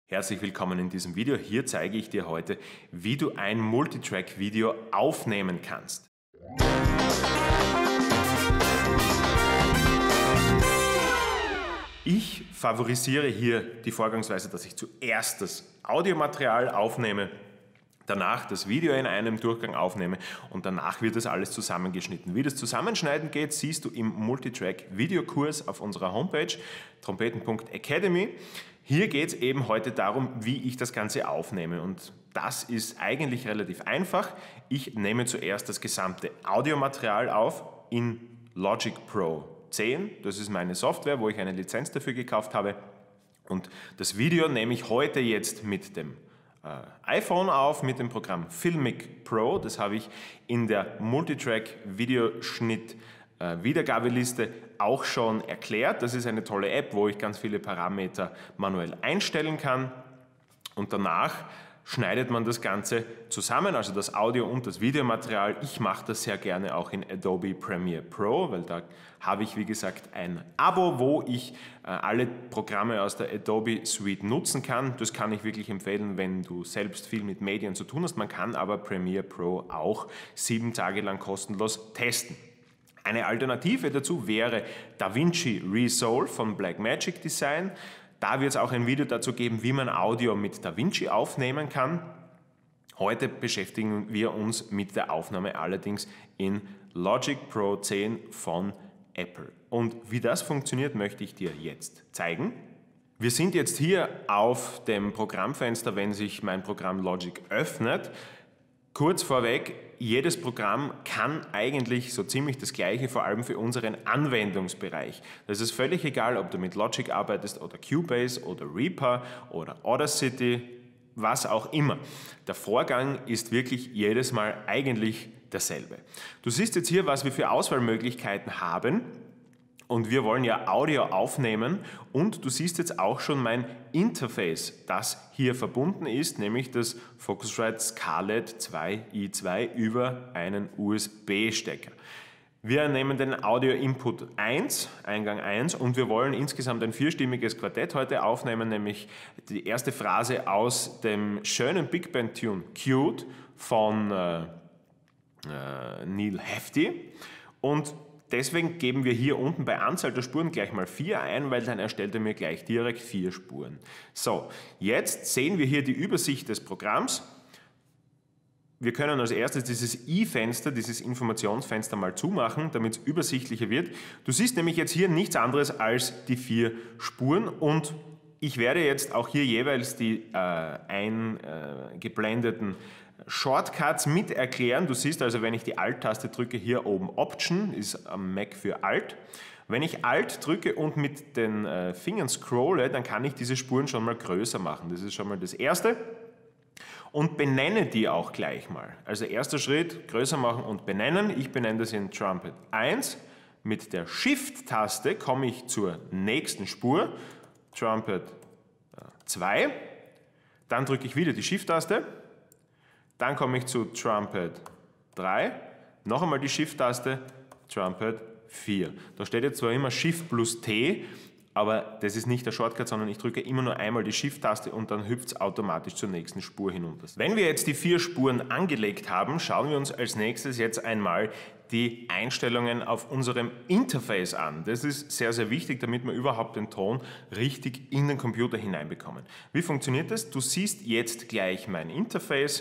Herzlich willkommen in diesem Video. Hier zeige ich dir heute, wie du ein Multitrack-Video aufnehmen kannst. Ich favorisiere hier die Vorgangsweise, dass ich zuerst das Audiomaterial aufnehme, danach das Video in einem Durchgang aufnehme und danach wird das alles zusammengeschnitten. Wie das Zusammenschneiden geht, siehst du im Multitrack-Videokurs auf unserer Homepage trompeten.academy. Hier geht es eben heute darum, wie ich das Ganze aufnehme und das ist eigentlich relativ einfach. Ich nehme zuerst das gesamte Audiomaterial auf in Logic Pro 10. Das ist meine Software, wo ich eine Lizenz dafür gekauft habe und das Video nehme ich heute jetzt mit dem iPhone auf, mit dem Programm Filmic Pro. Das habe ich in der Multitrack-Videoschnitt Wiedergabeliste auch schon erklärt. Das ist eine tolle App, wo ich ganz viele Parameter manuell einstellen kann und danach schneidet man das Ganze zusammen, also das Audio- und das Videomaterial. Ich mache das sehr gerne auch in Adobe Premiere Pro, weil da habe ich, wie gesagt, ein Abo, wo ich alle Programme aus der Adobe Suite nutzen kann. Das kann ich wirklich empfehlen, wenn du selbst viel mit Medien zu tun hast. Man kann aber Premiere Pro auch 7 Tage lang kostenlos testen. Eine Alternative dazu wäre DaVinci Resolve von Blackmagic Design. Da wird es auch ein Video dazu geben, wie man Audio mit DaVinci aufnehmen kann. Heute beschäftigen wir uns mit der Aufnahme allerdings in Logic Pro 10 von Apple. Und wie das funktioniert, möchte ich dir jetzt zeigen. Wir sind jetzt hier auf dem Programmfenster, wenn sich mein Programm Logic öffnet. Kurz vorweg, jedes Programm kann eigentlich so ziemlich das Gleiche, vor allem für unseren Anwendungsbereich. Das ist völlig egal, ob du mit Logic arbeitest oder Cubase oder Reaper oder Audacity, was auch immer. Der Vorgang ist wirklich jedes Mal eigentlich derselbe. Du siehst jetzt hier, was wir für Auswahlmöglichkeiten haben. Und wir wollen ja Audio aufnehmen und du siehst jetzt auch schon mein Interface, das hier verbunden ist, nämlich das Focusrite Scarlett 2i2 über einen USB-Stecker. Wir nehmen den Audio-Input 1, Eingang 1 und wir wollen insgesamt ein 4-stimmiges Quartett heute aufnehmen, nämlich die erste Phrase aus dem schönen Big Band-Tune Cute von Neil Hefti und deswegen geben wir hier unten bei Anzahl der Spuren gleich mal 4 ein, weil dann erstellt er mir gleich direkt 4 Spuren. So, jetzt sehen wir hier die Übersicht des Programms. Wir können als erstes dieses i-Fenster, dieses Informationsfenster mal zumachen, damit es übersichtlicher wird. Du siehst nämlich jetzt hier nichts anderes als die 4 Spuren und ich werde jetzt auch hier jeweils die eingeblendeten Shortcuts mit erklären. Du siehst also, wenn ich die Alt-Taste drücke, hier oben Option, ist am Mac für Alt. Wenn ich Alt drücke und mit den Fingern scrolle, dann kann ich diese Spuren schon mal größer machen. Das ist schon mal das Erste. Und benenne die auch gleich mal. Also erster Schritt, größer machen und benennen. Ich benenne das in Trumpet 1. Mit der Shift-Taste komme ich zur nächsten Spur, Trumpet 2. Dann drücke ich wieder die Shift-Taste. Dann komme ich zu Trumpet 3, noch einmal die Shift-Taste, Trumpet 4. Da steht jetzt zwar immer Shift plus T, aber das ist nicht der Shortcut, sondern ich drücke immer nur einmal die Shift-Taste und dann hüpft es automatisch zur nächsten Spur hinunter. Wenn wir jetzt die 4 Spuren angelegt haben, schauen wir uns als nächstes jetzt einmal die Einstellungen auf unserem Interface an. Das ist sehr, sehr wichtig, damit wir überhaupt den Ton richtig in den Computer hineinbekommen. Wie funktioniert das? Du siehst jetzt gleich mein Interface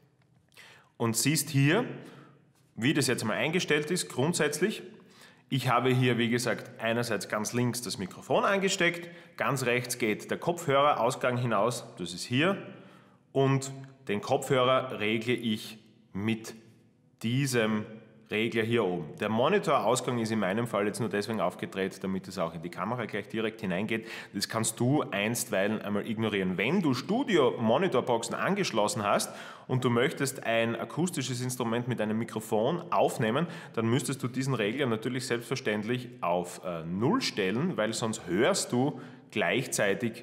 und siehst hier, wie das jetzt mal eingestellt ist, grundsätzlich. Ich habe hier, wie gesagt, einerseits ganz links das Mikrofon angesteckt, ganz rechts geht der Kopfhörerausgang hinaus, das ist hier, und den Kopfhörer regle ich mit diesem Regler hier oben. Der Monitorausgang ist in meinem Fall jetzt nur deswegen aufgedreht, damit es auch in die Kamera gleich direkt hineingeht. Das kannst du einstweilen einmal ignorieren. Wenn du Studio-Monitorboxen angeschlossen hast und du möchtest ein akustisches Instrument mit einem Mikrofon aufnehmen, dann müsstest du diesen Regler natürlich selbstverständlich auf 0 stellen, weil sonst hörst du gleichzeitig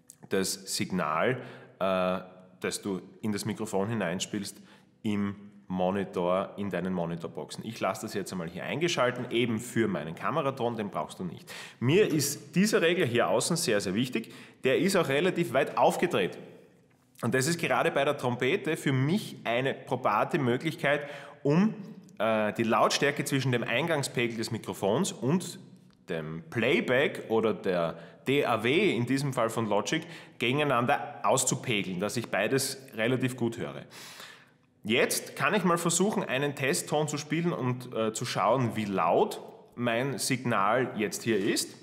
das Signal, das du in das Mikrofon hineinspielst, im Monitor, in deinen Monitorboxen. Ich lasse das jetzt einmal hier eingeschalten, eben für meinen Kameraton, den brauchst du nicht. Mir ist dieser Regler hier außen sehr, sehr wichtig. Der ist auch relativ weit aufgedreht. Und das ist gerade bei der Trompete für mich eine probate Möglichkeit, um die Lautstärke zwischen dem Eingangspegel des Mikrofons und dem Playback oder der DAW, in diesem Fall von Logic, gegeneinander auszupegeln, dass ich beides relativ gut höre. Jetzt kann ich mal versuchen, einen Testton zu spielen und zu schauen, wie laut mein Signal jetzt hier ist.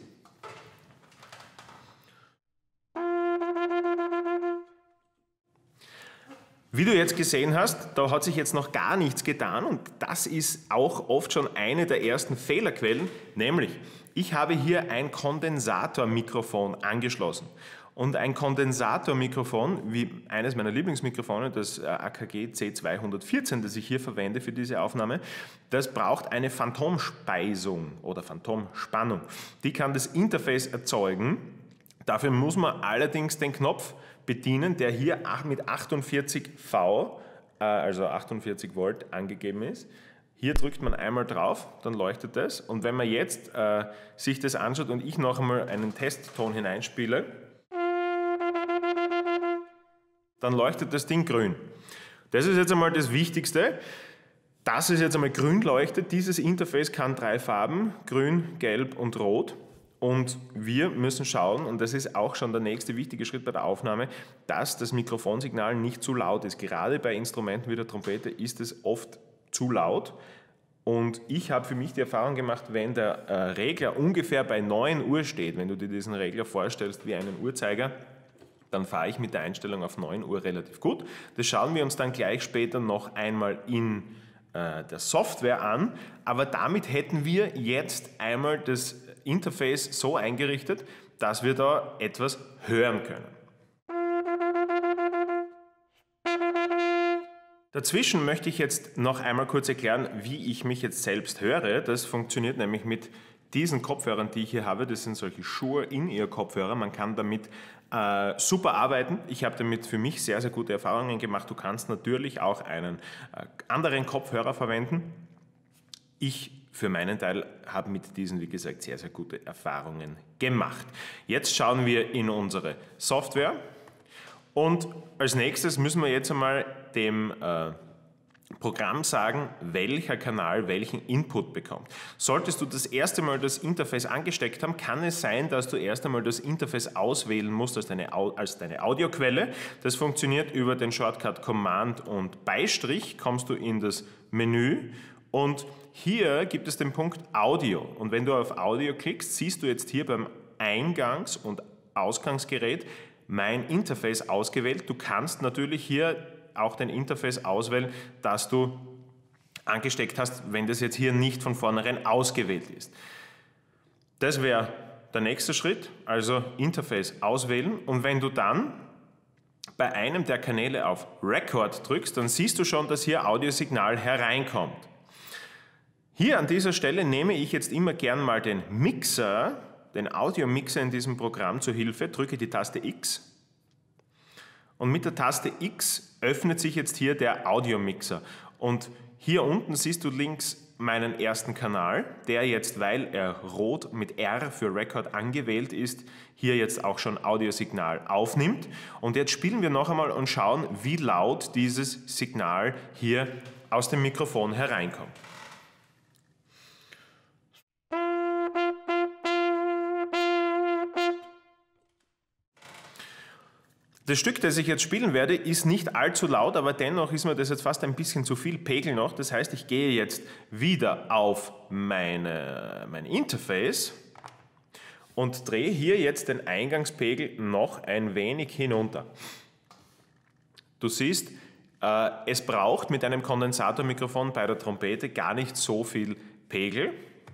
Wie du jetzt gesehen hast, da hat sich jetzt noch gar nichts getan und das ist auch oft schon eine der ersten Fehlerquellen, nämlich ich habe hier ein Kondensatormikrofon angeschlossen. Und ein Kondensatormikrofon, wie eines meiner Lieblingsmikrofone, das AKG C214, das ich hier verwende für diese Aufnahme, das braucht eine Phantomspeisung oder Phantomspannung. Die kann das Interface erzeugen. Dafür muss man allerdings den Knopf bedienen, der hier mit 48 V, also 48 Volt angegeben ist. Hier drückt man einmal drauf, dann leuchtet das. Und wenn man jetzt sich das anschaut und ich noch einmal einen Testton hineinspiele, dann leuchtet das Ding grün. Das ist jetzt einmal das Wichtigste. Dass es jetzt einmal grün leuchtet, dieses Interface kann 3 Farben, grün, gelb und rot. Und wir müssen schauen, und das ist auch schon der nächste wichtige Schritt bei der Aufnahme, dass das Mikrofonsignal nicht zu laut ist. Gerade bei Instrumenten wie der Trompete ist es oft zu laut. Und ich habe für mich die Erfahrung gemacht, wenn der Regler ungefähr bei 9 Uhr steht, wenn du dir diesen Regler vorstellst wie einen Uhrzeiger, dann fahre ich mit der Einstellung auf 9 Uhr relativ gut. Das schauen wir uns dann gleich später noch einmal in der Software an, aber damit hätten wir jetzt einmal das Interface so eingerichtet, dass wir da etwas hören können. Dazwischen möchte ich jetzt noch einmal kurz erklären, wie ich mich jetzt selbst höre. Das funktioniert nämlich mit diesen Kopfhörern, die ich hier habe. Das sind solche Shure In-Ear-Kopfhörer. Man kann damit super arbeiten. Ich habe damit für mich sehr, sehr gute Erfahrungen gemacht. Du kannst natürlich auch einen anderen Kopfhörer verwenden. Ich für meinen Teil habe mit diesen, wie gesagt, sehr, sehr gute Erfahrungen gemacht. Jetzt schauen wir in unsere Software und als nächstes müssen wir jetzt einmal dem Programm sagen, welcher Kanal welchen Input bekommt. Solltest du das erste Mal das Interface angesteckt haben, kann es sein, dass du erst einmal das Interface auswählen musst als deine Audioquelle. Das funktioniert über den Shortcut Command und Beistrich, kommst du in das Menü und hier gibt es den Punkt Audio. Und wenn du auf Audio klickst, siehst du jetzt hier beim Eingangs- und Ausgangsgerät mein Interface ausgewählt. Du kannst natürlich hier auch dein Interface auswählen, das du angesteckt hast, wenn das jetzt hier nicht von vornherein ausgewählt ist. Das wäre der nächste Schritt, also Interface auswählen und wenn du dann bei einem der Kanäle auf Record drückst, dann siehst du schon, dass hier Audiosignal hereinkommt. Hier an dieser Stelle nehme ich jetzt immer gern mal den Mixer, den Audio-Mixer in diesem Programm zur Hilfe, drücke die Taste X und mit der Taste X öffnet sich jetzt hier der Audio-Mixer. Und hier unten siehst du links meinen ersten Kanal, der jetzt, weil er rot mit R für Record angewählt ist, hier jetzt auch schon Audiosignal aufnimmt. Und jetzt spielen wir noch einmal und schauen, wie laut dieses Signal hier aus dem Mikrofon hereinkommt. Das Stück, das ich jetzt spielen werde, ist nicht allzu laut, aber dennoch ist mir das jetzt fast ein bisschen zu viel Pegel noch. Das heißt, ich gehe jetzt wieder auf mein Interface und drehe hier jetzt den Eingangspegel noch ein wenig hinunter. Du siehst, es braucht mit einem Kondensatormikrofon bei der Trompete gar nicht so viel Pegel.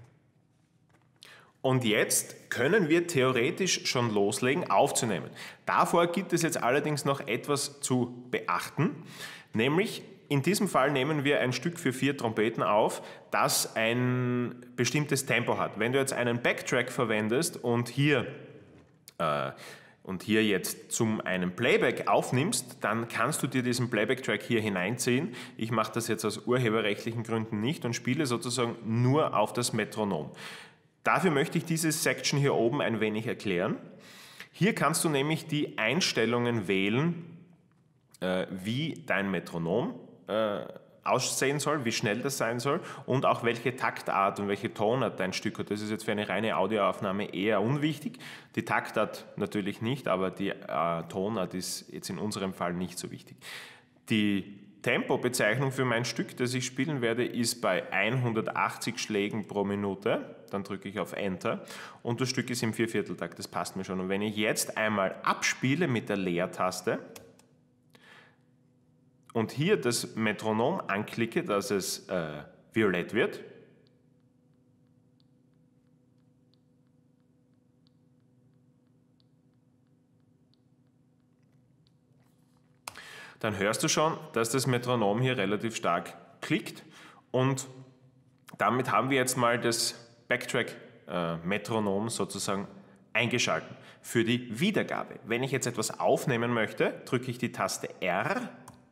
Und jetzt können wir theoretisch schon loslegen aufzunehmen. Davor gibt es jetzt allerdings noch etwas zu beachten, nämlich in diesem Fall nehmen wir ein Stück für 4 Trompeten auf, das ein bestimmtes Tempo hat. Wenn du jetzt einen Backtrack verwendest und hier und hier jetzt zum einen Playback aufnimmst, dann kannst du dir diesen Playback-Track hier hineinziehen. Ich mache das jetzt aus urheberrechtlichen Gründen nicht und spiele sozusagen nur auf das Metronom. Dafür möchte ich diese Section hier oben ein wenig erklären. Hier kannst du nämlich die Einstellungen wählen, wie dein Metronom aussehen soll, wie schnell das sein soll und auch welche Taktart und welche Tonart dein Stück hat. Das ist jetzt für eine reine Audioaufnahme eher unwichtig. Die Taktart natürlich nicht, aber die Tonart ist jetzt in unserem Fall nicht so wichtig. Die Tempobezeichnung für mein Stück, das ich spielen werde, ist bei 180 Schlägen pro Minute. Dann drücke ich auf Enter und das Stück ist im Viervierteltakt, das passt mir schon. Und wenn ich jetzt einmal abspiele mit der Leertaste und hier das Metronom anklicke, dass es violett wird, dann hörst du schon, dass das Metronom hier relativ stark klickt und damit haben wir jetzt mal das Backtrack-Metronom sozusagen eingeschalten für die Wiedergabe. Wenn ich jetzt etwas aufnehmen möchte, drücke ich die Taste R,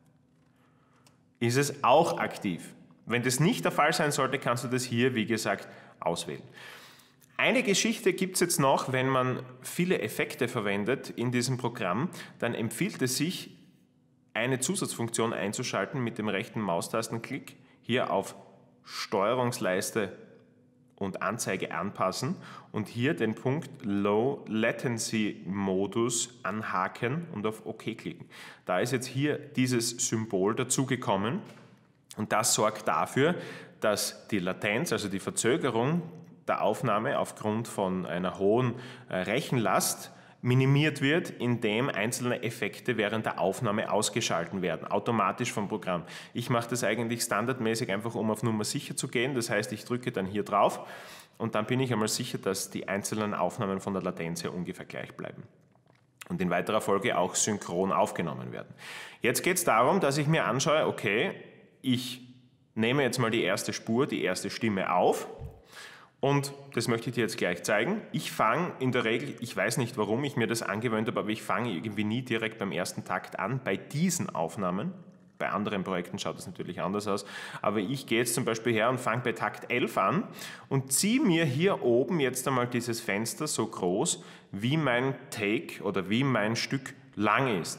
ist es auch aktiv. Wenn das nicht der Fall sein sollte, kannst du das hier, wie gesagt, auswählen. Eine Geschichte gibt es jetzt noch, wenn man viele Effekte verwendet in diesem Programm, dann empfiehlt es sich, eine Zusatzfunktion einzuschalten mit dem rechten Maustastenklick, hier auf Steuerungsleiste und Anzeige anpassen und hier den Punkt Low Latency Modus anhaken und auf OK klicken. Da ist jetzt hier dieses Symbol dazugekommen und das sorgt dafür, dass die Latenz, also die Verzögerung der Aufnahme aufgrund von einer hohen Rechenlast minimiert wird, indem einzelne Effekte während der Aufnahme ausgeschalten werden, automatisch vom Programm. Ich mache das eigentlich standardmäßig einfach, um auf Nummer sicher zu gehen. Das heißt, ich drücke dann hier drauf und dann bin ich einmal sicher, dass die einzelnen Aufnahmen von der Latenz her ungefähr gleich bleiben und in weiterer Folge auch synchron aufgenommen werden. Jetzt geht es darum, dass ich mir anschaue, okay, ich nehme jetzt mal die erste Spur, die erste Stimme auf. Und das möchte ich dir jetzt gleich zeigen. Ich fange in der Regel, ich weiß nicht, warum ich mir das angewöhnt habe, aber ich fange irgendwie nie direkt beim ersten Takt an, bei diesen Aufnahmen. Bei anderen Projekten schaut das natürlich anders aus. Aber ich gehe jetzt zum Beispiel her und fange bei Takt 11 an und ziehe mir hier oben jetzt einmal dieses Fenster so groß, wie mein Take oder wie mein Stück lang ist.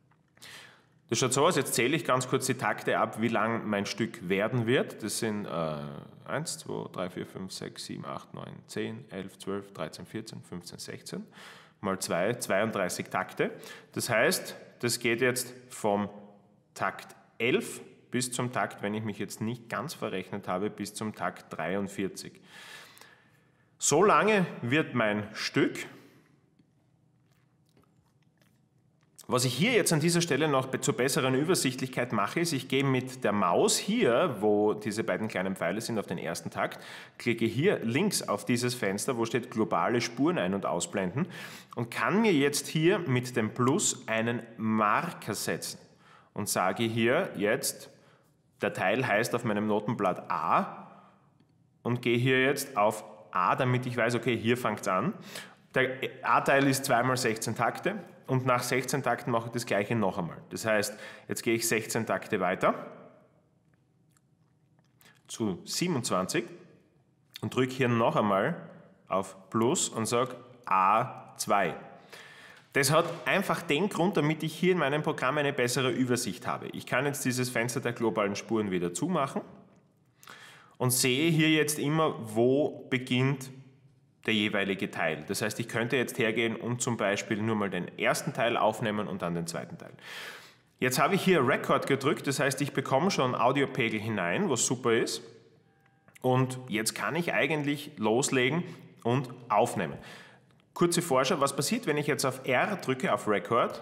Das schaut so aus, jetzt zähle ich ganz kurz die Takte ab, wie lang mein Stück werden wird. Das sind 1, 2, 3, 4, 5, 6, 7, 8, 9, 10, 11, 12, 13, 14, 15, 16. Mal 2, 32 Takte. Das heißt, das geht jetzt vom Takt 11 bis zum Takt, wenn ich mich jetzt nicht ganz verrechnet habe, bis zum Takt 43. So lange wird mein Stück. Was ich hier jetzt an dieser Stelle noch zur besseren Übersichtlichkeit mache, ist, ich gehe mit der Maus hier, wo diese beiden kleinen Pfeile sind, auf den ersten Takt, klicke hier links auf dieses Fenster, wo steht globale Spuren ein- und ausblenden und kann mir jetzt hier mit dem Plus einen Marker setzen und sage hier jetzt, der Teil heißt auf meinem Notenblatt A und gehe hier jetzt auf A, damit ich weiß, okay, hier fängt es an. Der A-Teil ist 2 mal 16 Takte. Und nach 16 Takten mache ich das gleiche noch einmal. Das heißt, jetzt gehe ich 16 Takte weiter zu 27 und drücke hier noch einmal auf Plus und sage A2. Das hat einfach den Grund, damit ich hier in meinem Programm eine bessere Übersicht habe. Ich kann jetzt dieses Fenster der globalen Spuren wieder zumachen und sehe hier jetzt immer, wo beginnt der jeweilige Teil. Das heißt, ich könnte jetzt hergehen und zum Beispiel nur mal den ersten Teil aufnehmen und dann den zweiten Teil. Jetzt habe ich hier Record gedrückt, das heißt, ich bekomme schon Audiopegel hinein, was super ist. Und jetzt kann ich eigentlich loslegen und aufnehmen. Kurze Vorschau, was passiert, wenn ich jetzt auf R drücke, auf Record?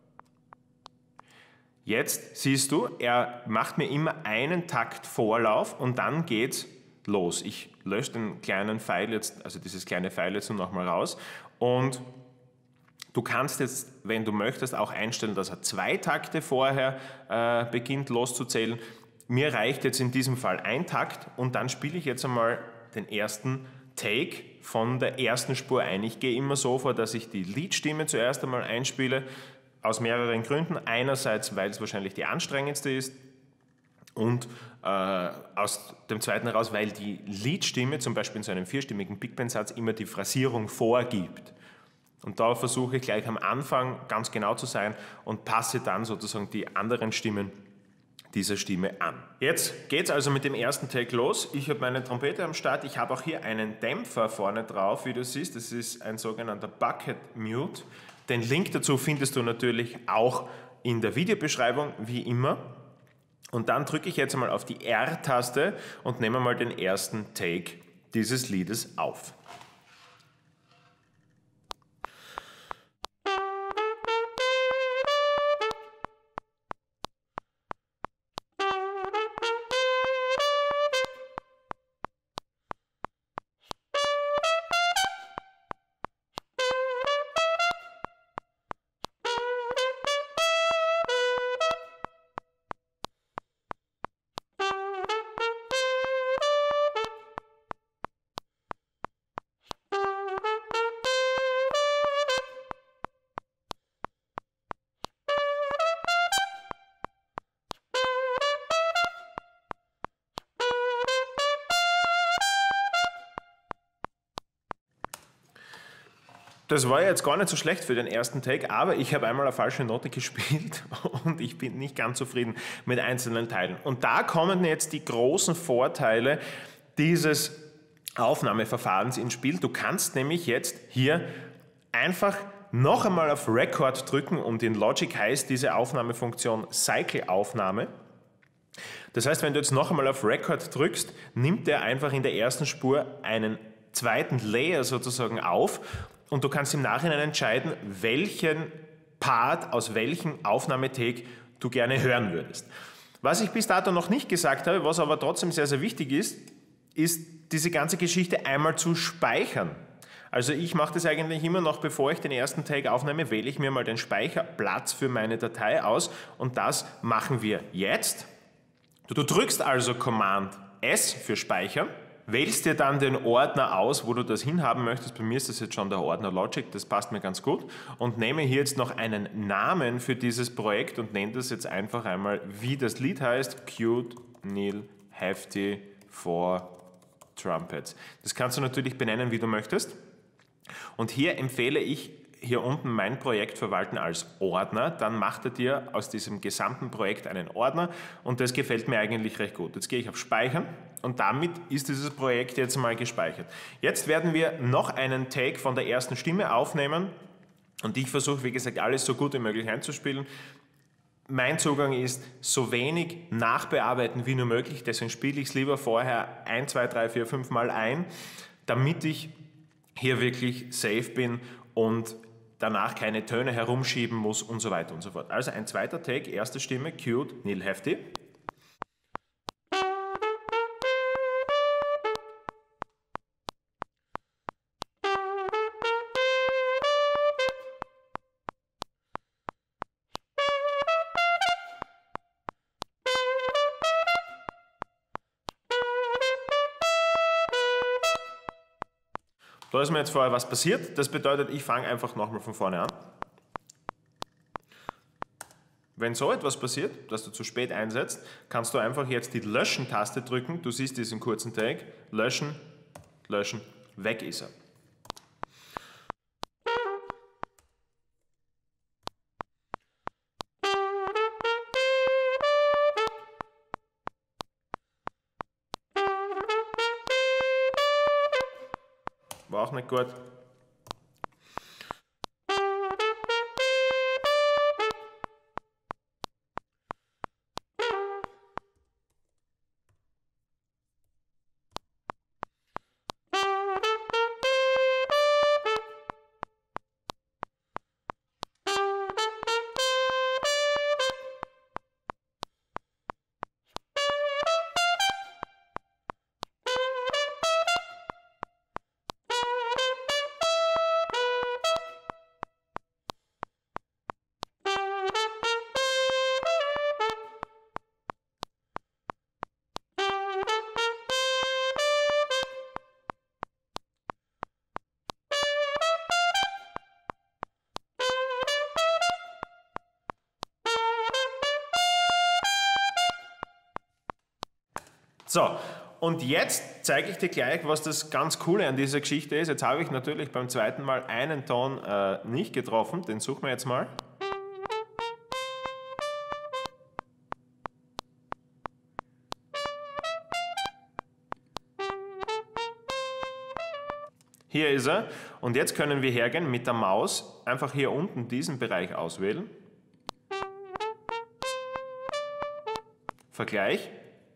Jetzt siehst du, er macht mir immer einen Takt Vorlauf und dann geht's los. Ich lösche den kleinen Pfeil jetzt, also dieses kleine Pfeil jetzt nur noch mal raus und du kannst jetzt, wenn du möchtest, auch einstellen, dass er 2 Takte vorher beginnt loszuzählen. Mir reicht jetzt in diesem Fall ein Takt und dann spiele ich jetzt einmal den ersten Take von der ersten Spur ein. Ich gehe immer so vor, dass ich die Lead-Stimme zuerst einmal einspiele, aus mehreren Gründen. Einerseits, weil es wahrscheinlich die anstrengendste ist und aus dem zweiten heraus, weil die Lead-Stimme, zum Beispiel in so einem vierstimmigen Big Band-Satz, immer die Phrasierung vorgibt. Und da versuche ich gleich am Anfang ganz genau zu sein und passe dann sozusagen die anderen Stimmen dieser Stimme an. Jetzt geht es also mit dem ersten Take los. Ich habe meine Trompete am Start. Ich habe auch hier einen Dämpfer vorne drauf, wie du siehst. Das ist ein sogenannter Bucket Mute. Den Link dazu findest du natürlich auch in der Videobeschreibung, wie immer. Und dann drücke ich jetzt einmal auf die R-Taste und nehme mal den ersten Take dieses Liedes auf. Das war jetzt gar nicht so schlecht für den ersten Take, aber ich habe einmal eine falsche Note gespielt und ich bin nicht ganz zufrieden mit einzelnen Teilen. Und da kommen jetzt die großen Vorteile dieses Aufnahmeverfahrens ins Spiel. Du kannst nämlich jetzt hier einfach noch einmal auf Record drücken und in Logic heißt diese Aufnahmefunktion Cycle-Aufnahme. Das heißt, wenn du jetzt noch einmal auf Record drückst, nimmt er einfach in der ersten Spur einen zweiten Layer sozusagen auf. Und du kannst im Nachhinein entscheiden, welchen Part aus welchem Aufnahmetake du gerne hören würdest. Was ich bis dato noch nicht gesagt habe, was aber trotzdem sehr, sehr wichtig ist, ist diese ganze Geschichte einmal zu speichern. Also ich mache das eigentlich immer noch, bevor ich den ersten Take aufnehme, wähle ich mir mal den Speicherplatz für meine Datei aus und das machen wir jetzt. Du drückst also Command S für Speichern. Wählst dir dann den Ordner aus, wo du das hinhaben möchtest. Bei mir ist das jetzt schon der Ordner Logic, das passt mir ganz gut. Und nehme hier jetzt noch einen Namen für dieses Projekt und nenne das jetzt einfach einmal, wie das Lied heißt, Cute Neil Hefty for Trumpets. Das kannst du natürlich benennen, wie du möchtest. Und hier empfehle ich, hier unten mein Projekt verwalten als Ordner, dann macht er dir aus diesem gesamten Projekt einen Ordner und das gefällt mir eigentlich recht gut. Jetzt gehe ich auf Speichern und damit ist dieses Projekt jetzt mal gespeichert. Jetzt werden wir noch einen Take von der ersten Stimme aufnehmen und ich versuche, wie gesagt, alles so gut wie möglich einzuspielen. Mein Zugang ist, so wenig nachbearbeiten wie nur möglich, deswegen spiele ich es lieber vorher 1, 2, 3, 4, 5 Mal ein, damit ich hier wirklich safe bin und danach keine Töne herumschieben muss und so weiter und so fort. Also ein zweiter Take, erste Stimme, Cute Neil Hefty. Da ist mir jetzt vorher was passiert, das bedeutet, ich fange einfach nochmal von vorne an. Wenn so etwas passiert, dass du zu spät einsetzt, kannst du einfach jetzt die Löschen-Taste drücken, du siehst diesen kurzen Take, löschen, löschen, weg ist er. War auch nicht gut. So, und jetzt zeige ich dir gleich, was das ganz Coole an dieser Geschichte ist. Jetzt habe ich natürlich beim zweiten Mal einen Ton nicht getroffen, den suchen wir jetzt mal. Hier ist er. Und jetzt können wir hergehen mit der Maus, einfach hier unten diesen Bereich auswählen. Vergleich.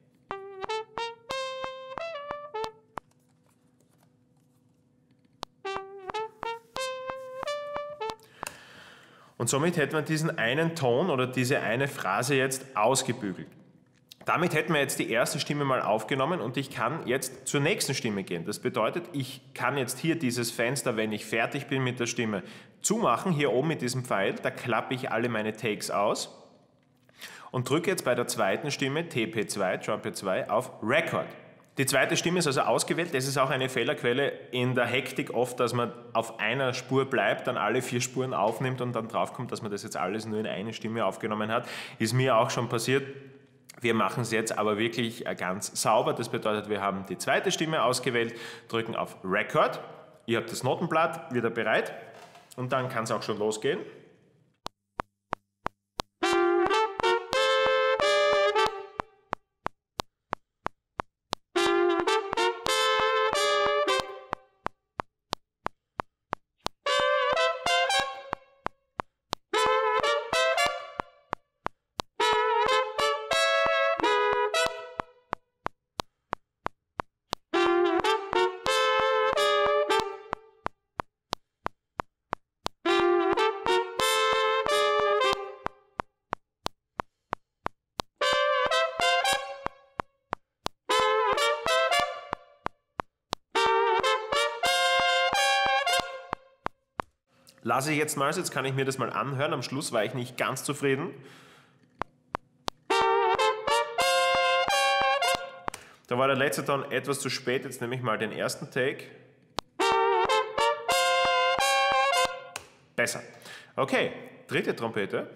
Und somit hätten wir diesen einen Ton oder diese eine Phrase jetzt ausgebügelt. Damit hätten wir jetzt die erste Stimme mal aufgenommen und ich kann jetzt zur nächsten Stimme gehen. Das bedeutet, ich kann jetzt hier dieses Fenster, wenn ich fertig bin mit der Stimme, zumachen, hier oben mit diesem Pfeil, da klappe ich alle meine Takes aus und drücke jetzt bei der zweiten Stimme, TP2, Trumpet 2, auf Record. Die zweite Stimme ist also ausgewählt, das ist auch eine Fehlerquelle in der Hektik oft, dass man auf einer Spur bleibt, dann alle 4 Spuren aufnimmt und dann draufkommt, dass man das jetzt alles nur in eine Stimme aufgenommen hat. Ist mir auch schon passiert. Wir machen es jetzt aber wirklich ganz sauber, das bedeutet, wir haben die zweite Stimme ausgewählt, drücken auf Record, ihr habt das Notenblatt wieder bereit und dann kann es auch schon losgehen. Lasse ich jetzt mal, jetzt kann ich mir das mal anhören. Am Schluss war ich nicht ganz zufrieden. Da war der letzte Ton etwas zu spät, jetzt nehme ich mal den ersten Take. Besser. Okay, dritte Trompete.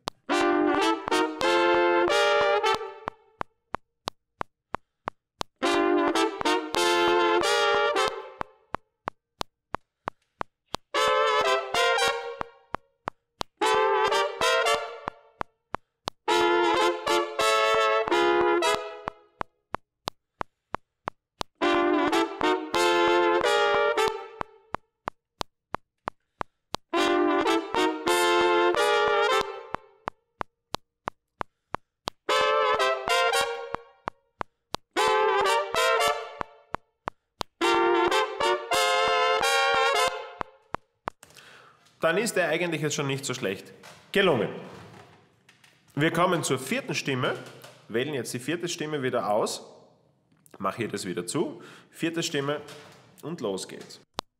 Dann ist er eigentlich jetzt schon nicht so schlecht gelungen. Wir kommen zur vierten Stimme, wählen jetzt die vierte Stimme wieder aus, mache hier das wieder zu, vierte Stimme und los geht's.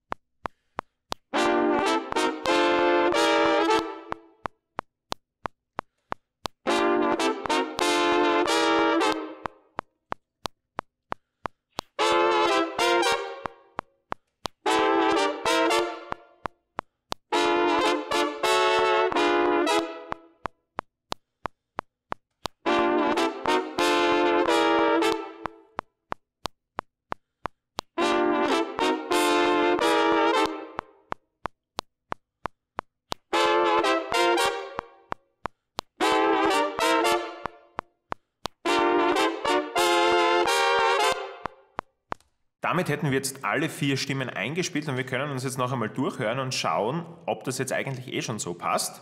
Damit hätten wir jetzt alle 4 Stimmen eingespielt und wir können uns jetzt noch einmal durchhören und schauen, ob das jetzt eigentlich eh schon so passt.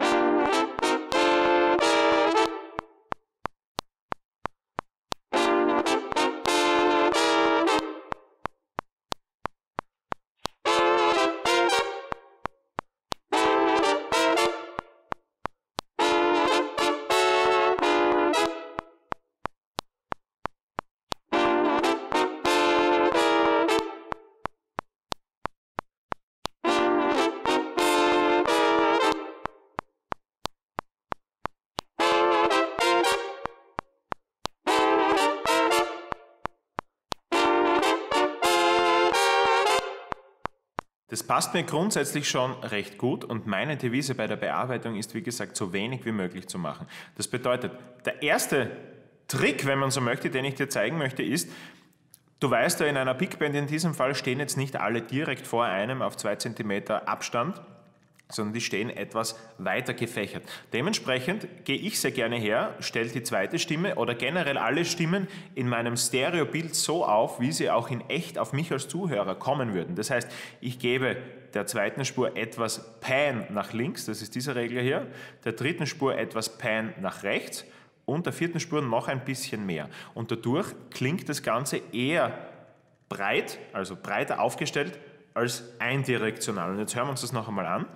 Das passt mir grundsätzlich schon recht gut und meine Devise bei der Bearbeitung ist, wie gesagt, so wenig wie möglich zu machen. Das bedeutet, der erste Trick, wenn man so möchte, den ich dir zeigen möchte, ist, du weißt ja, in einer Big Band in diesem Fall stehen jetzt nicht alle direkt vor einem auf 2 cm Abstand, sondern die stehen etwas weiter gefächert. Dementsprechend gehe ich sehr gerne her, stelle die zweite Stimme oder generell alle Stimmen in meinem Stereobild so auf, wie sie auch in echt auf mich als Zuhörer kommen würden. Das heißt, ich gebe der zweiten Spur etwas Pan nach links, das ist diese Regel hier, der dritten Spur etwas Pan nach rechts und der vierten Spur noch ein bisschen mehr. Und dadurch klingt das Ganze eher breit, also breiter aufgestellt, als eindirektional. Und jetzt hören wir uns das noch einmal an.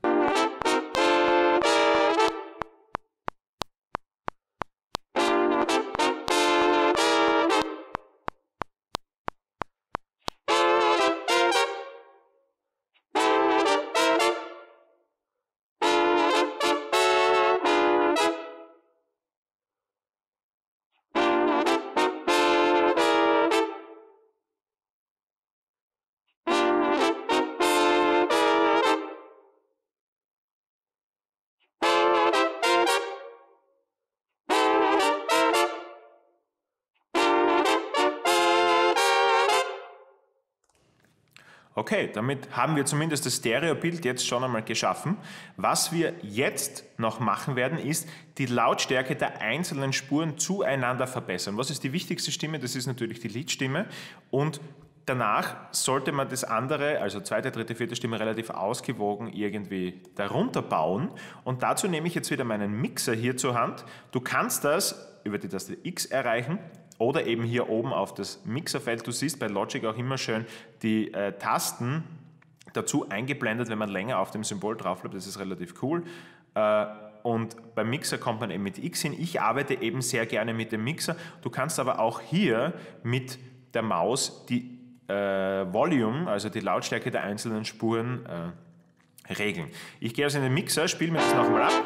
Okay, damit haben wir zumindest das Stereobild jetzt schon einmal geschaffen. Was wir jetzt noch machen werden, ist die Lautstärke der einzelnen Spuren zueinander verbessern. Was ist die wichtigste Stimme? Das ist natürlich die Leadstimme. Und danach sollte man das andere, also zweite, dritte, vierte Stimme, relativ ausgewogen irgendwie darunter bauen. Und dazu nehme ich jetzt wieder meinen Mixer hier zur Hand. Du kannst das über die Taste X erreichen. Oder eben hier oben auf das Mixerfeld. Du siehst bei Logic auch immer schön die Tasten dazu eingeblendet, wenn man länger auf dem Symbol drauf bleibt. Das ist relativ cool. Und beim Mixer kommt man eben mit X hin. Ich arbeite eben sehr gerne mit dem Mixer. Du kannst aber auch hier mit der Maus die Volume, also die Lautstärke der einzelnen Spuren regeln. Ich gehe also in den Mixer, spiele mir das nochmal ab.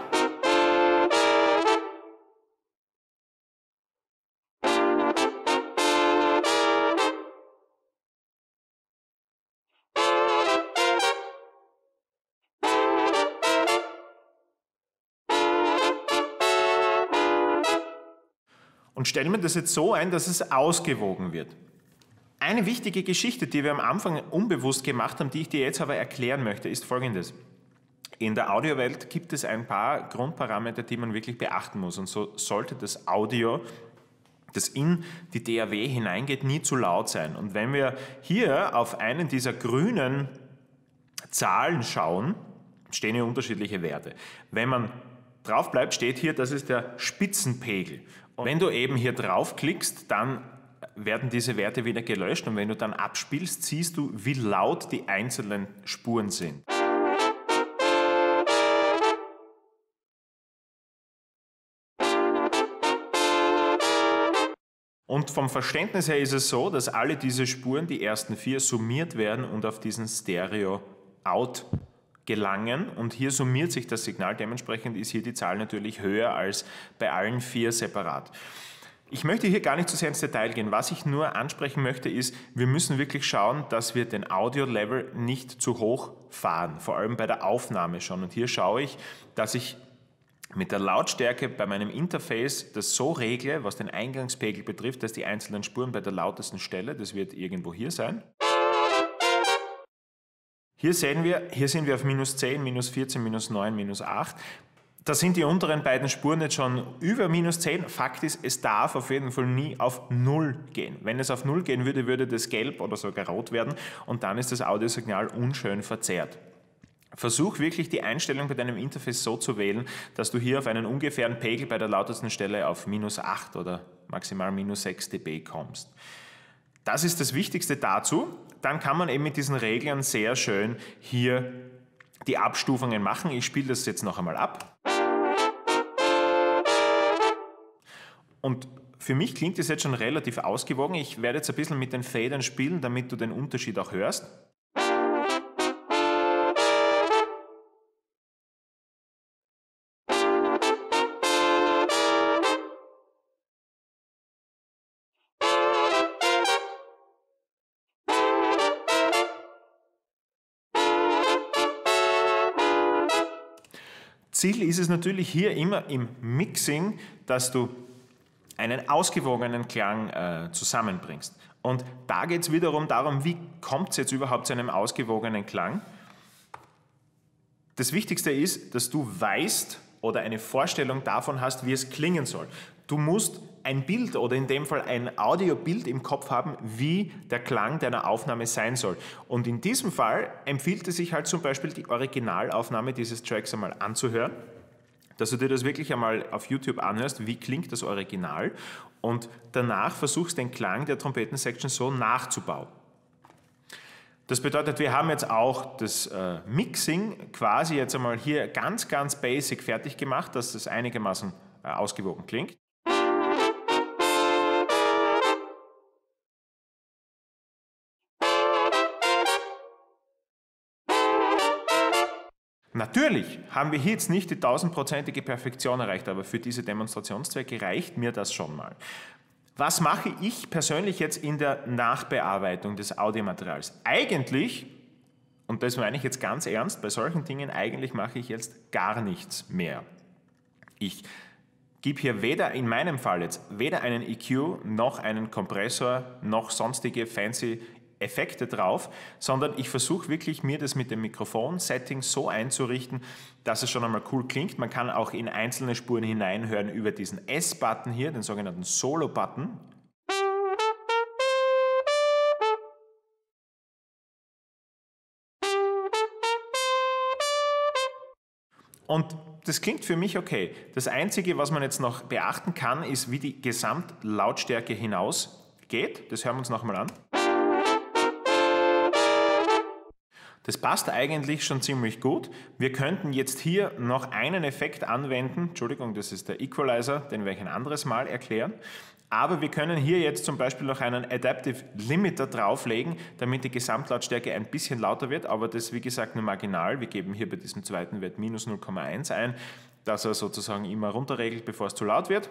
Und stellen wir das jetzt so ein, dass es ausgewogen wird. Eine wichtige Geschichte, die wir am Anfang unbewusst gemacht haben, die ich dir jetzt aber erklären möchte, ist folgendes. In der Audiowelt gibt es ein paar Grundparameter, die man wirklich beachten muss. Und so sollte das Audio, das in die DAW hineingeht, nie zu laut sein. Und wenn wir hier auf einen dieser grünen Zahlen schauen, stehen hier unterschiedliche Werte. Wenn man drauf bleibt, steht hier, das ist der Spitzenpegel. Und wenn du eben hier draufklickst, dann werden diese Werte wieder gelöscht und wenn du dann abspielst, siehst du, wie laut die einzelnen Spuren sind. Und vom Verständnis her ist es so, dass alle diese Spuren, die ersten 4, summiert werden und auf diesen Stereo-Out gelangen und hier summiert sich das Signal, dementsprechend ist hier die Zahl natürlich höher als bei allen 4 separat. Ich möchte hier gar nicht zu sehr ins Detail gehen. Was ich nur ansprechen möchte ist, wir müssen wirklich schauen, dass wir den Audio-Level nicht zu hoch fahren, vor allem bei der Aufnahme schon. Und hier schaue ich, dass ich mit der Lautstärke bei meinem Interface das so regle, was den Eingangspegel betrifft, dass die einzelnen Spuren bei der lautesten Stelle, das wird irgendwo hier sein. Hier sehen wir, hier sind wir auf minus 10, minus 14, minus 9, minus 8. Da sind die unteren beiden Spuren jetzt schon über minus 10. Fakt ist, es darf auf jeden Fall nie auf 0 gehen. Wenn es auf 0 gehen würde, würde das gelb oder sogar rot werden und dann ist das Audiosignal unschön verzerrt. Versuch wirklich die Einstellung bei deinem Interface so zu wählen, dass du hier auf einen ungefähren Pegel bei der lautesten Stelle auf minus 8 oder maximal minus 6 dB kommst. Das ist das Wichtigste dazu. Dann kann man eben mit diesen Reglern sehr schön hier die Abstufungen machen. Ich spiele das jetzt noch einmal ab. Und für mich klingt das jetzt schon relativ ausgewogen. Ich werde jetzt ein bisschen mit den Federn spielen, damit du den Unterschied auch hörst. Ziel ist es natürlich hier immer im Mixing, dass du einen ausgewogenen Klang zusammenbringst. Und da geht es wiederum darum, wie kommt es jetzt überhaupt zu einem ausgewogenen Klang? Das Wichtigste ist, dass du weißt oder eine Vorstellung davon hast, wie es klingen soll. Du musst ein Bild oder in dem Fall ein Audiobild im Kopf haben, wie der Klang deiner Aufnahme sein soll. Und in diesem Fall empfiehlt es sich halt zum Beispiel die Originalaufnahme dieses Tracks einmal anzuhören, dass du dir das wirklich einmal auf YouTube anhörst, wie klingt das Original und danach versuchst den Klang der Trompetensection so nachzubauen. Das bedeutet, wir haben jetzt auch das Mixing quasi jetzt einmal hier ganz, ganz basic fertig gemacht, dass das einigermaßen ausgewogen klingt. Natürlich haben wir hier jetzt nicht die 1000-prozentige Perfektion erreicht, aber für diese Demonstrationszwecke reicht mir das schon mal. Was mache ich persönlich jetzt in der Nachbearbeitung des Audiomaterials? Eigentlich, und das meine ich jetzt ganz ernst, bei solchen Dingen, eigentlich mache ich jetzt gar nichts mehr. Ich gebe hier weder, in meinem Fall jetzt, weder einen EQ, noch einen Kompressor, noch sonstige fancy Effekte drauf, sondern ich versuche wirklich, mir das mit dem Mikrofon-Setting so einzurichten, dass es schon einmal cool klingt. Man kann auch in einzelne Spuren hineinhören über diesen S-Button hier, den sogenannten Solo-Button. Und das klingt für mich okay. Das Einzige, was man jetzt noch beachten kann, ist, wie die Gesamtlautstärke hinausgeht. Das hören wir uns nochmal an. Das passt eigentlich schon ziemlich gut. Wir könnten jetzt hier noch einen Effekt anwenden. Entschuldigung, das ist der Equalizer, den werde ich ein anderes Mal erklären. Aber wir können hier jetzt zum Beispiel noch einen Adaptive Limiter drauflegen, damit die Gesamtlautstärke ein bisschen lauter wird. Aber das, wie gesagt, nur marginal. Wir geben hier bei diesem zweiten Wert minus 0,1 ein, dass er sozusagen immer runterregelt, bevor es zu laut wird.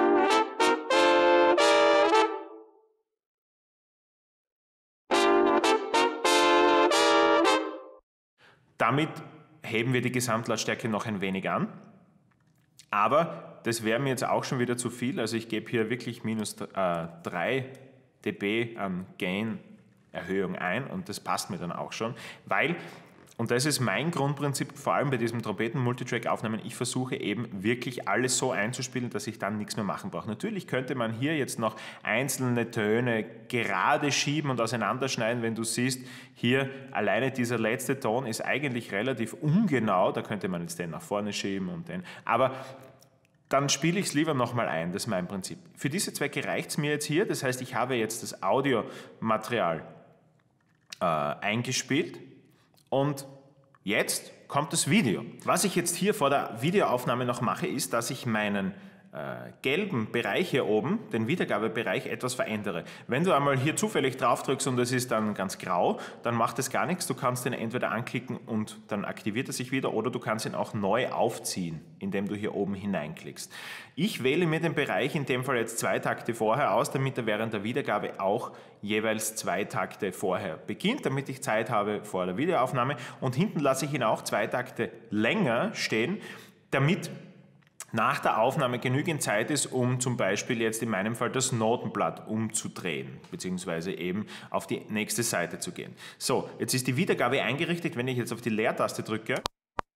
Damit heben wir die Gesamtlautstärke noch ein wenig an, aber das wäre mir jetzt auch schon wieder zu viel, also ich gebe hier wirklich minus 3 dB an Gain-Erhöhung ein und das passt mir dann auch schon, weil, und das ist mein Grundprinzip, vor allem bei diesem Trompeten-Multitrack-Aufnahmen, ich versuche eben wirklich alles so einzuspielen, dass ich dann nichts mehr machen brauche. Natürlich könnte man hier jetzt noch einzelne Töne gerade schieben und auseinanderschneiden, wenn du siehst, hier alleine dieser letzte Ton ist eigentlich relativ ungenau, da könnte man jetzt den nach vorne schieben und den, aber dann spiele ich es lieber nochmal ein, das ist mein Prinzip. Für diese Zwecke reicht es mir jetzt hier, das heißt, ich habe jetzt das Audiomaterial eingespielt. Und jetzt kommt das Video. Was ich jetzt hier vor der Videoaufnahme noch mache, ist, dass ich meinen gelben Bereich hier oben, den Wiedergabebereich, etwas verändere. Wenn du einmal hier zufällig drauf drückst und es ist dann ganz grau, dann macht es gar nichts. Du kannst den entweder anklicken und dann aktiviert er sich wieder oder du kannst ihn auch neu aufziehen, indem du hier oben hineinklickst. Ich wähle mir den Bereich in dem Fall jetzt 2 Takte vorher aus, damit er während der Wiedergabe auch jeweils 2 Takte vorher beginnt, damit ich Zeit habe vor der Videoaufnahme. Und hinten lasse ich ihn auch 2 Takte länger stehen, damit nach der Aufnahme genügend Zeit ist, um zum Beispiel jetzt in meinem Fall das Notenblatt umzudrehen, beziehungsweise eben auf die nächste Seite zu gehen. So, jetzt ist die Wiedergabe eingerichtet. Wenn ich jetzt auf die Leertaste drücke,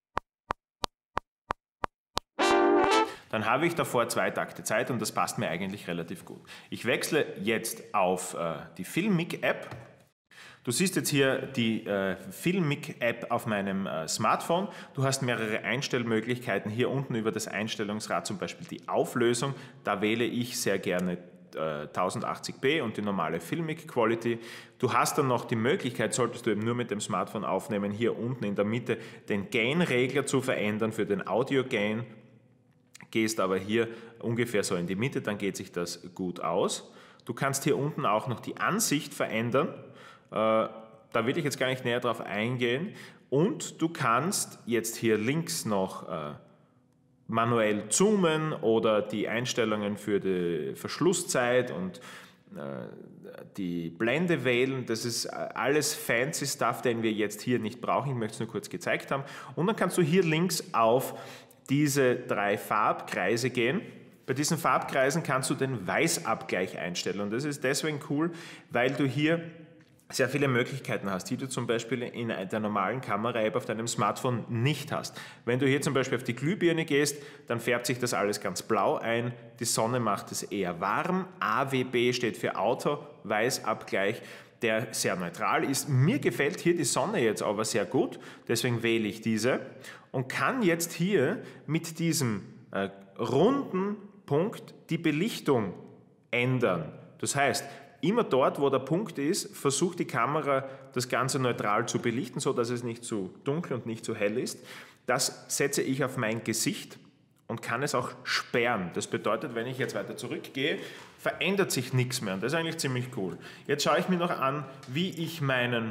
dann habe ich davor 2 Takte Zeit und das passt mir eigentlich relativ gut. Ich wechsle jetzt auf die Filmic-App. Du siehst jetzt hier die Filmic-App auf meinem Smartphone. Du hast mehrere Einstellmöglichkeiten. Hier unten über das Einstellungsrad zum Beispiel die Auflösung. Da wähle ich sehr gerne 1080p und die normale Filmic Quality. Du hast dann noch die Möglichkeit, solltest du eben nur mit dem Smartphone aufnehmen, hier unten in der Mitte den Gain-Regler zu verändern für den Audio-Gain. Gehst aber hier ungefähr so in die Mitte, dann geht sich das gut aus. Du kannst hier unten auch noch die Ansicht verändern. Da will ich jetzt gar nicht näher drauf eingehen. Und du kannst jetzt hier links noch manuell zoomen oder die Einstellungen für die Verschlusszeit und die Blende wählen. Das ist alles fancy Stuff, den wir jetzt hier nicht brauchen. Ich möchte es nur kurz gezeigt haben. Und dann kannst du hier links auf diese 3 Farbkreise gehen Bei diesen Farbkreisen kannst du den Weißabgleich einstellen und das ist deswegen cool, weil du hier sehr viele Möglichkeiten hast, die du zum Beispiel in der normalen Kamera-App auf deinem Smartphone nicht hast. Wenn du hier zum Beispiel auf die Glühbirne gehst, dann färbt sich das alles ganz blau ein, die Sonne macht es eher warm, AWB steht für Auto, Weißabgleich, der sehr neutral ist. Mir gefällt hier die Sonne jetzt aber sehr gut, deswegen wähle ich diese und kann jetzt hier mit diesem runden Punkt die Belichtung ändern. Das heißt, immer dort, wo der Punkt ist, versucht die Kamera das Ganze neutral zu belichten, so dass es nicht zu dunkel und nicht zu hell ist. Das setze ich auf mein Gesicht und kann es auch sperren. Das bedeutet, wenn ich jetzt weiter zurückgehe, verändert sich nichts mehr und das ist eigentlich ziemlich cool. Jetzt schaue ich mir noch an, wie ich meinen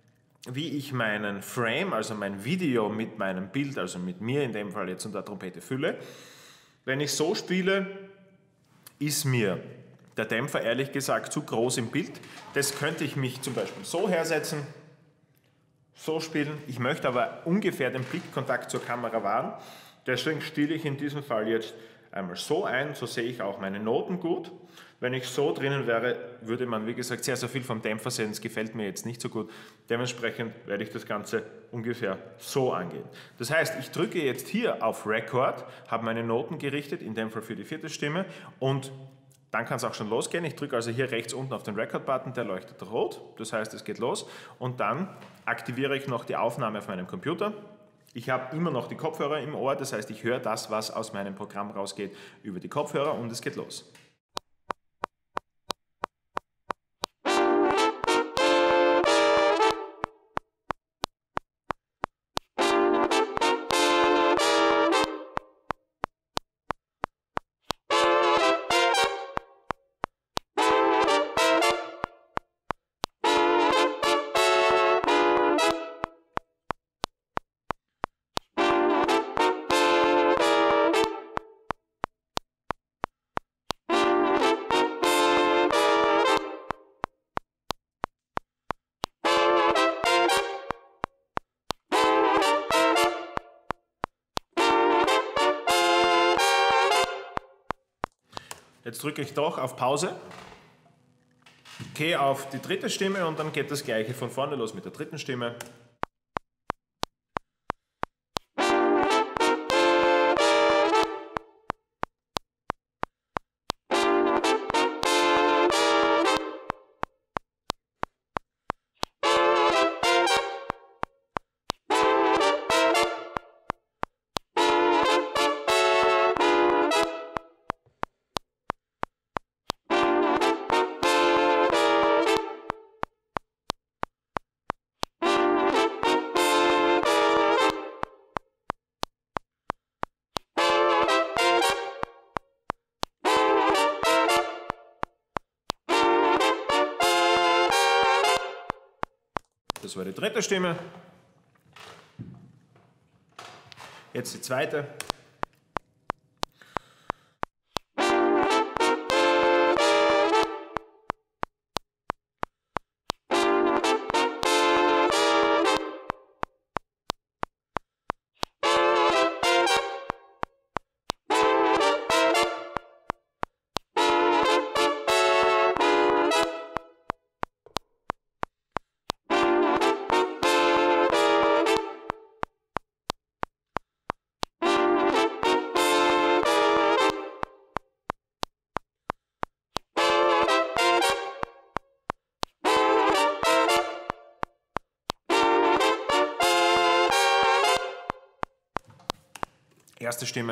Frame, also mein Video mit meinem Bild, also mit mir in dem Fall jetzt und der Trompete fülle. Wenn ich so spiele, ist mir der Dämpfer ehrlich gesagt zu groß im Bild. Das könnte ich mich zum Beispiel so hersetzen, so spielen. Ich möchte aber ungefähr den Blickkontakt zur Kamera wahren. Deswegen stelle ich in diesem Fall jetzt einmal so ein, so sehe ich auch meine Noten gut. Wenn ich so drinnen wäre, würde man, wie gesagt, sehr, sehr viel vom Dämpfer sehen. Das gefällt mir jetzt nicht so gut. Dementsprechend werde ich das Ganze ungefähr so angehen. Das heißt, ich drücke jetzt hier auf Record, habe meine Noten gerichtet, in dem Fall für die 4. Stimme und dann kann es auch schon losgehen. Ich drücke also hier rechts unten auf den Record-Button, der leuchtet rot, das heißt, es geht los. Und dann aktiviere ich noch die Aufnahme auf meinem Computer. Ich habe immer noch die Kopfhörer im Ohr, das heißt, ich höre das, was aus meinem Programm rausgeht, über die Kopfhörer und es geht los. Jetzt drücke ich doch auf Pause, gehe auf die 3. Stimme und dann geht das Gleiche von vorne los mit der 3. Stimme. Das war die 3. Stimme. Jetzt die 2. Erste Stimme.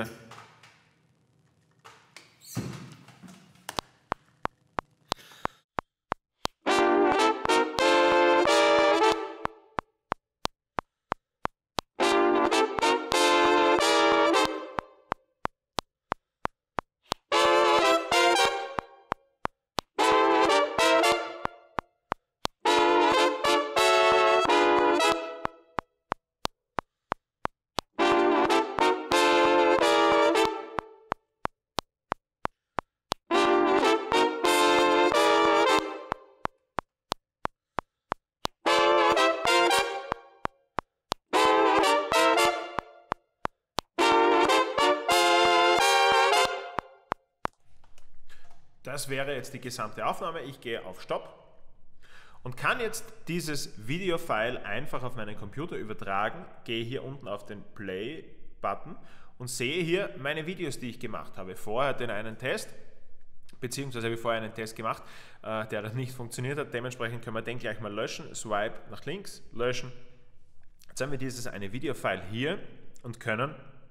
Das wäre jetzt die gesamte Aufnahme. Ich gehe auf Stopp und kann jetzt dieses Videofile einfach auf meinen Computer übertragen, gehe hier unten auf den Play-Button und sehe hier meine Videos, die ich gemacht habe. Vorher den einen Test, beziehungsweise habe ich vorher einen Test gemacht, der dann nicht funktioniert hat. Dementsprechend können wir den gleich mal löschen. Swipe nach links, löschen. Jetzt haben wir dieses eine Videofile hier und können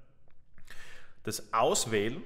das auswählen.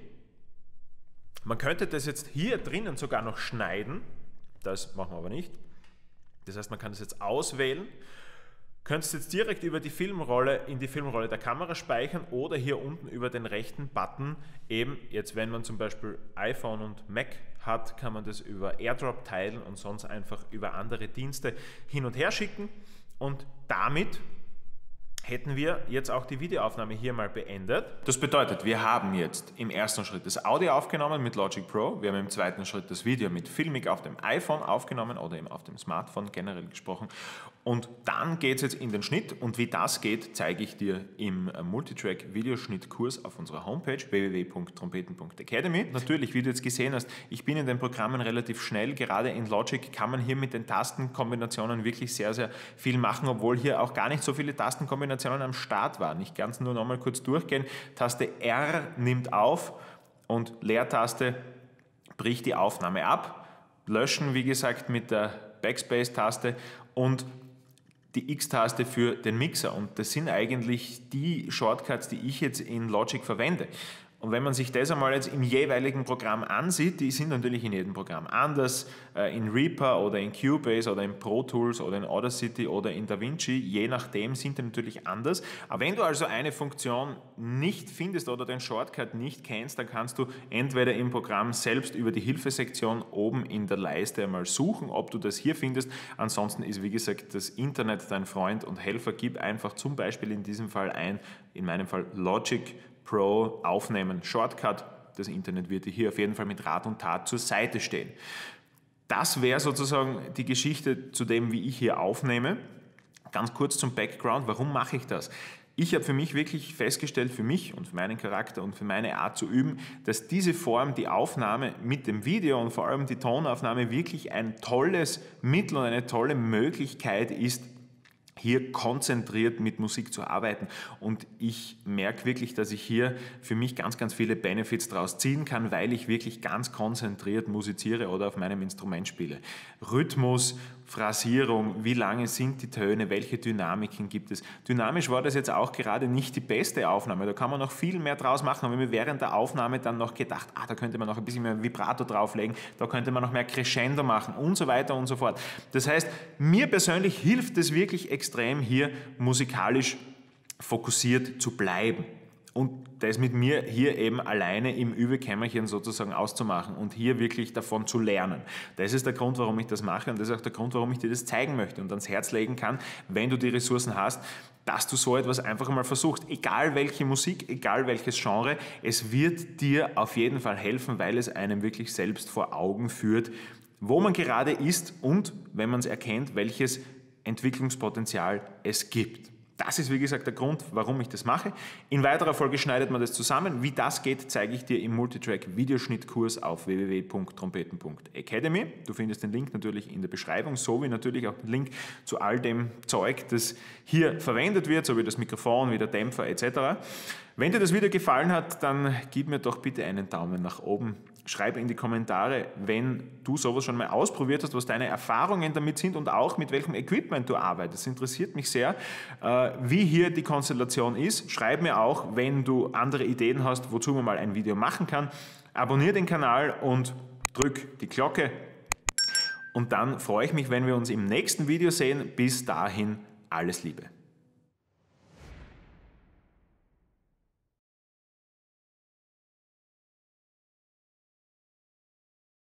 Man könnte das jetzt hier drinnen sogar noch schneiden. Das machen wir aber nicht. Das heißt, man kann das jetzt auswählen. Könntest jetzt direkt über die Filmrolle in die Filmrolle der Kamera speichern oder hier unten über den rechten Button eben, jetzt wenn man zum Beispiel iPhone und Mac hat, kann man das über AirDrop teilen und sonst einfach über andere Dienste hin und her schicken und damit hätten wir jetzt auch die Videoaufnahme hier mal beendet. Das bedeutet, wir haben jetzt im ersten Schritt das Audio aufgenommen mit Logic Pro, wir haben im zweiten Schritt das Video mit Filmic auf dem iPhone aufgenommen oder eben auf dem Smartphone generell gesprochen und dann geht es jetzt in den Schnitt und wie das geht, zeige ich dir im Multitrack-Videoschnittkurs auf unserer Homepage www.trompeten.academy. Natürlich, wie du jetzt gesehen hast, ich bin in den Programmen relativ schnell, gerade in Logic kann man hier mit den Tastenkombinationen wirklich sehr, sehr viel machen, obwohl hier auch gar nicht so viele Tastenkombinationen am Start waren. Ich kann es nur nochmal kurz durchgehen. Taste R nimmt auf und Leertaste bricht die Aufnahme ab. Löschen, wie gesagt, mit der Backspace-Taste und die X-Taste für den Mixer. Und das sind eigentlich die Shortcuts, die ich jetzt in Logic verwende. Und wenn man sich das einmal jetzt im jeweiligen Programm ansieht, die sind natürlich in jedem Programm anders, in Reaper oder in Cubase oder in Pro Tools oder in Audacity oder in DaVinci, je nachdem sind die natürlich anders. Aber wenn du also eine Funktion nicht findest oder den Shortcut nicht kennst, dann kannst du entweder im Programm selbst über die Hilfesektion oben in der Leiste einmal suchen, ob du das hier findest. Ansonsten ist, wie gesagt, das Internet dein Freund und Helfer. Gib einfach zum Beispiel in diesem Fall ein, in meinem Fall Logic Pro aufnehmen, Shortcut. Das Internet wird dir hier auf jeden Fall mit Rat und Tat zur Seite stehen. Das wäre sozusagen die Geschichte zu dem, wie ich hier aufnehme. Ganz kurz zum Background, warum mache ich das? Ich habe für mich wirklich festgestellt, für mich und für meinen Charakter und für meine Art zu üben, dass diese Form, die Aufnahme mit dem Video und vor allem die Tonaufnahme wirklich ein tolles Mittel und eine tolle Möglichkeit ist, hier konzentriert mit Musik zu arbeiten und ich merke wirklich, dass ich hier für mich ganz, ganz viele Benefits daraus ziehen kann, weil ich wirklich ganz konzentriert musiziere oder auf meinem Instrument spiele. Rhythmus, Phrasierung, wie lange sind die Töne, welche Dynamiken gibt es. Dynamisch war das jetzt auch gerade nicht die beste Aufnahme, da kann man noch viel mehr draus machen, aber mir während der Aufnahme dann noch gedacht, da könnte man noch ein bisschen mehr Vibrato drauflegen, da könnte man noch mehr Crescendo machen und so weiter und so fort. Das heißt, mir persönlich hilft es wirklich extrem, hier musikalisch fokussiert zu bleiben. Und das mit mir hier eben alleine im Übekämmerchen sozusagen auszumachen und hier wirklich davon zu lernen. Das ist der Grund, warum ich das mache und das ist auch der Grund, warum ich dir das zeigen möchte und ans Herz legen kann, wenn du die Ressourcen hast, dass du so etwas einfach mal versuchst. Egal welche Musik, egal welches Genre, es wird dir auf jeden Fall helfen, weil es einem wirklich selbst vor Augen führt, wo man gerade ist und, wenn man es erkennt, welches Entwicklungspotenzial es gibt. Das ist, wie gesagt, der Grund, warum ich das mache. In weiterer Folge schneidet man das zusammen. Wie das geht, zeige ich dir im Multitrack-Videoschnittkurs auf www.trompeten.academy. Du findest den Link natürlich in der Beschreibung, sowie natürlich auch den Link zu all dem Zeug, das hier verwendet wird, so wie das Mikrofon, wie der Dämpfer etc. Wenn dir das Video gefallen hat, dann gib mir doch bitte einen Daumen nach oben. Schreib in die Kommentare, wenn du sowas schon mal ausprobiert hast, was deine Erfahrungen damit sind und auch mit welchem Equipment du arbeitest. Das interessiert mich sehr, wie hier die Konstellation ist. Schreib mir auch, wenn du andere Ideen hast, wozu man mal ein Video machen kann. Abonniere den Kanal und drück die Glocke. Und dann freue ich mich, wenn wir uns im nächsten Video sehen. Bis dahin, alles Liebe.